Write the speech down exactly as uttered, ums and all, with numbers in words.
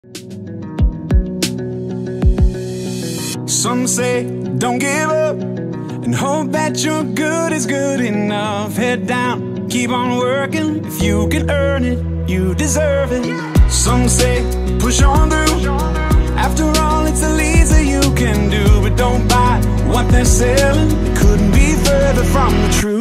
Some say don't give up and hope that your good is good enough. Head down, keep on working. If you can earn it, you deserve it. Some say push on through. After all, it's the least that you can do. But don't buy what they're selling, it couldn't be further from the truth.